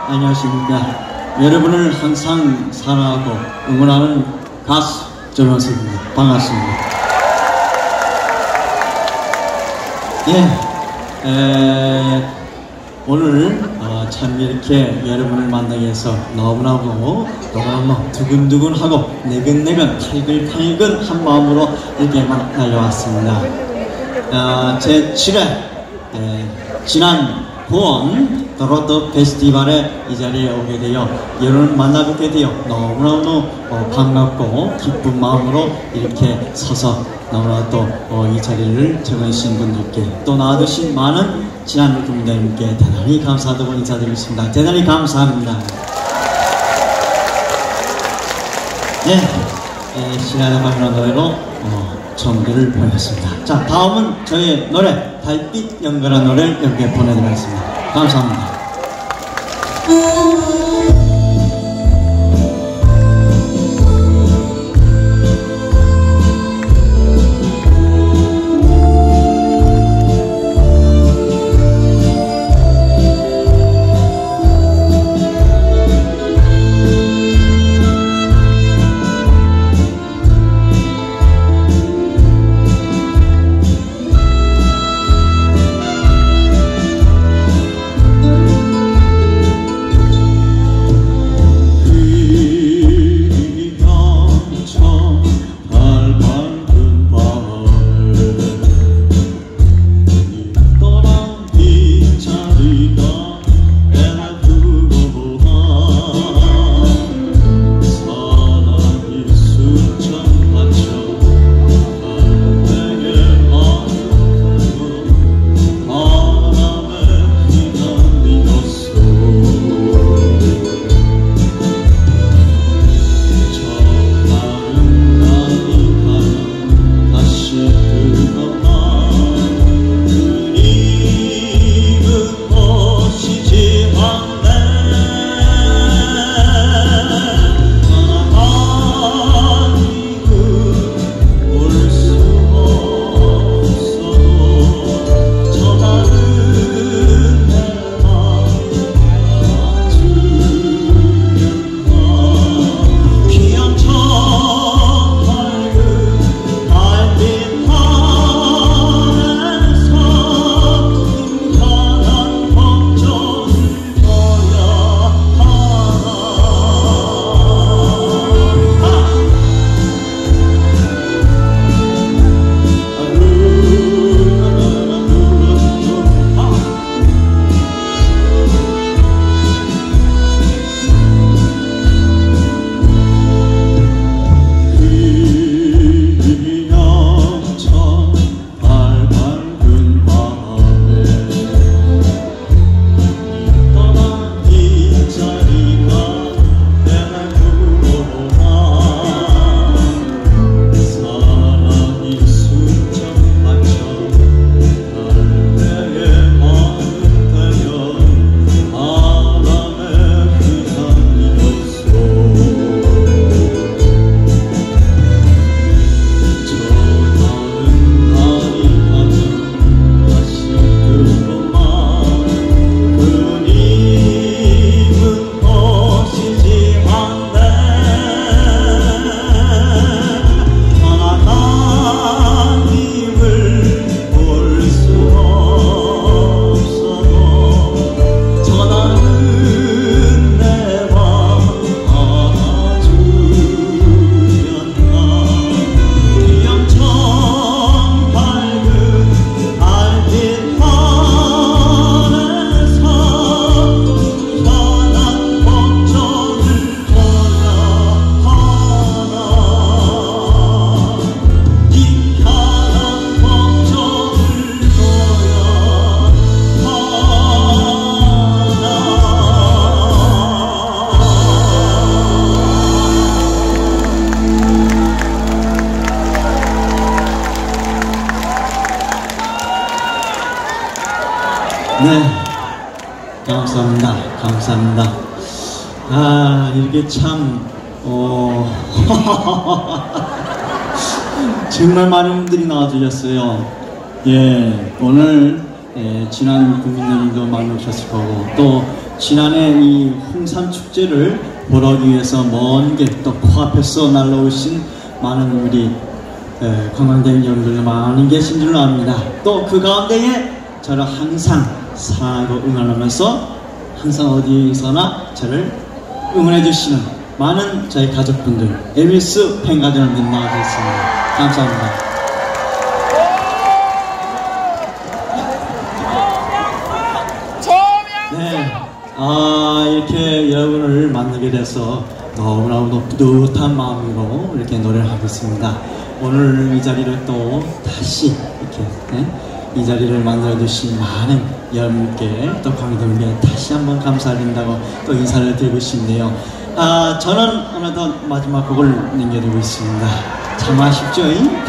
안녕하십니까. 여러분을 항상 사랑하고 응원하는 가수 전원석입니다. 반갑습니다. 오늘 참 이렇게 여러분을 만나게 해서 너무너무 두근두근하고 내근내근 탈근탈근 한 마음으로 이렇게 달려왔습니다. 제 7회 지난 9원 트로트 페스티벌에 이 자리에 오게 되어 여러분을 만나뵙게 되어 너무너무 반갑고 기쁜 마음으로 이렇게 서서 너무나 또 이 자리를 정해주신 분들께 또 나와주신 많은 지난 국민들께 대단히 감사하다고 인사드리겠습니다. 대단히 감사합니다. 시간의 마지막 노래로 정들을 보냈습니다. 자, 다음은 저의 노래 달빛 연결한 노래를 이렇게 보내드리겠습니다. 감사합니다. 감사합니다. 감사합니다. 이게 참 정말 많은 분들이 나와주셨어요. 오늘 지난 국민들도 많이 오셨을 거고 또 지난해 이 홍산 축제를 보러 위해서 먼 길 또 코앞에서 날라오신 많은 우리 관광객 여러분들 많이 계신 줄로 압니다. 또 그 가운데에 저를 항상 사랑하고 응원하면서 항상 어디서나 저를 응원해 주시는 많은 저희 가족분들, 에비스 팬가족 여러분들 나와 계십니다. 감사합니다. 네, 이렇게 여러분을 만나게 돼서 너무나도 뿌듯한 마음으로 이렇게 노래를 하겠습니다. 오늘 이 자리를 또 다시 이렇게 이 자리를 만들어주신 많은 여러분께 또 관객분께 다시 한번 감사드린다고 또 인사를 드리고 싶네요. 저는 어느덧 마지막 곡을 남겨두고 있습니다. 참 아쉽죠?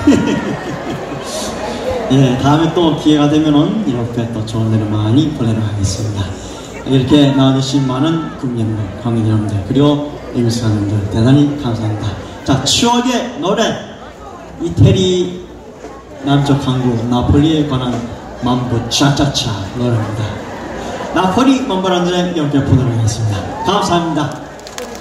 예, 다음에 또 기회가 되면은 이렇게 또 좋은 노래 많이 보내러 가겠습니다. 이렇게 나와주신 많은 국민들, 관객 여러분들, 그리고 임수관님들 대단히 감사합니다. 자, 추억의 노래 이태리 남쪽 항구 나폴리에 관한 만부 차차차 노래입니다. 나폴리 만부라는 노래 연결 보도록 하겠습니다. 감사합니다.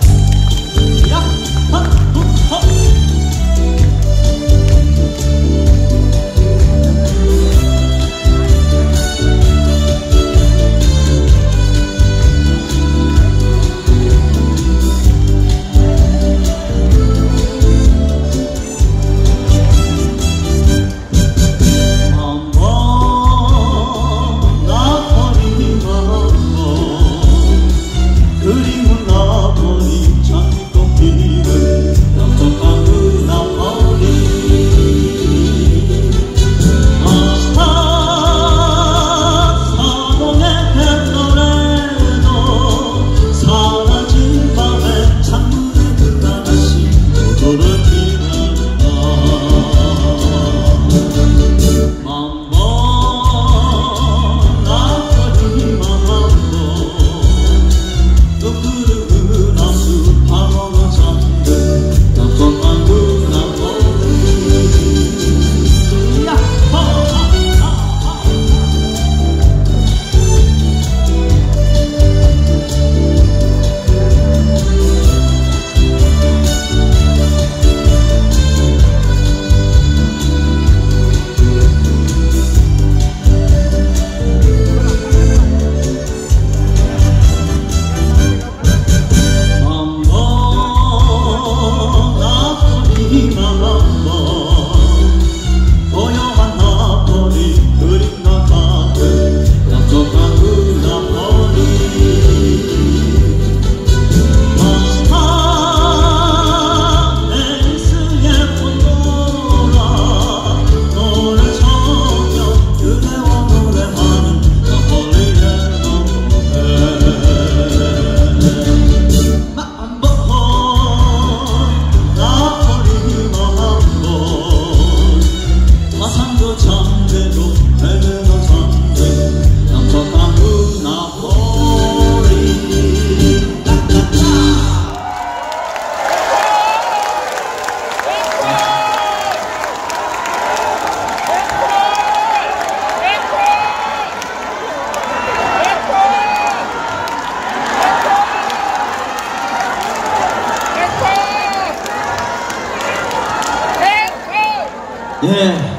예,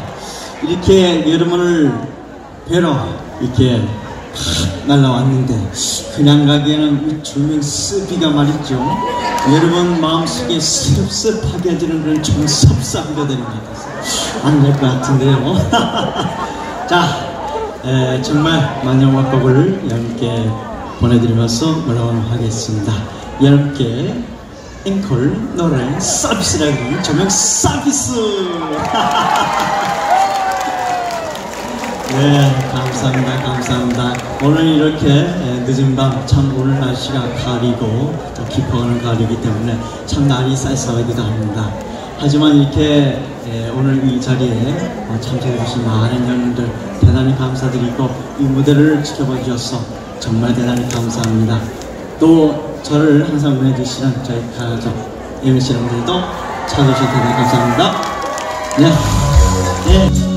이렇게 여러분을 뵈러 이렇게 날라왔는데 그냥 가기에는 조명 쓰기가 말이죠. 여러분 마음속에 습습하게 드는 그런 정섭사가 되는 것 같아서 안 될 것 같은데요. 자, 정말 만영화곡을 여러분께 보내드리면서 물러가도록 하겠습니다. 여러분께 앵콜 노래 서비스라는 조명 서비스. 네, 감사합니다. 감사합니다. 오늘 이렇게 늦은 밤 참 오늘 날씨가 가리고 또 깊어가는 가리기 때문에 참 날이 쌀쌀하기도 합니다. 하지만 이렇게 오늘 이 자리에 참석해주신 많은 여러분들 대단히 감사드리고 이 무대를 지켜봐 주셔서 정말 대단히 감사합니다. 또 저를 항상 응원해주시는 저희 가족 MBC 여러분들도 찾아주셔서 대단히 감사합니다. 네. 네.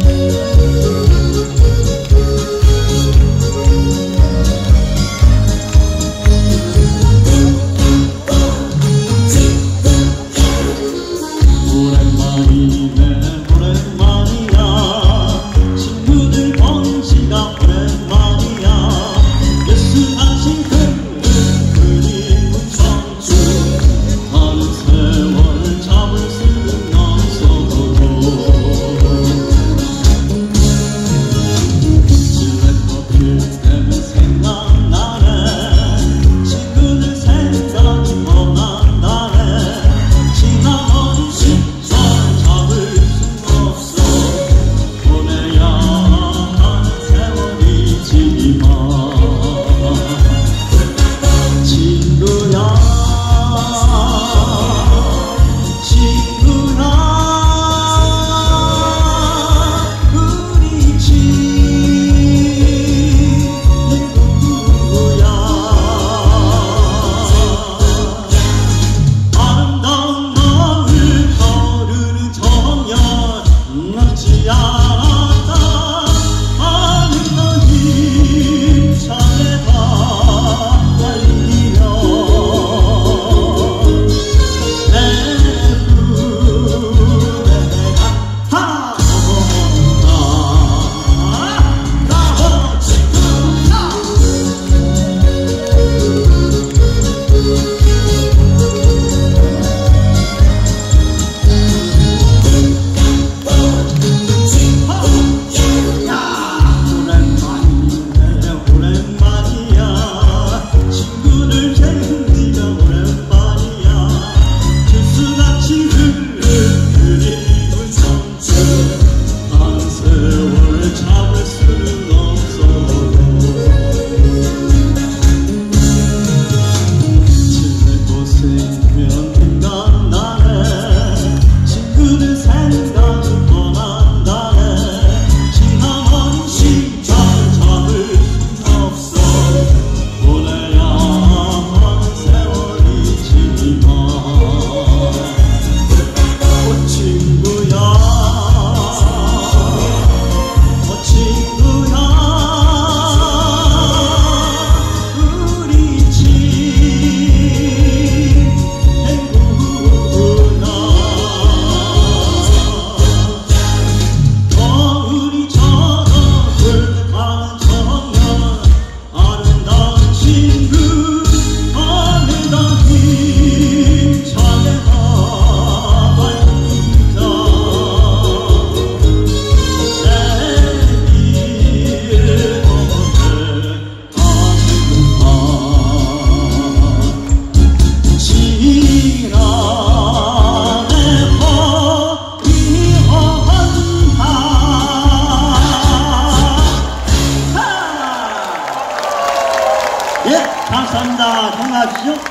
예, 감사합니다. 건강하십시오.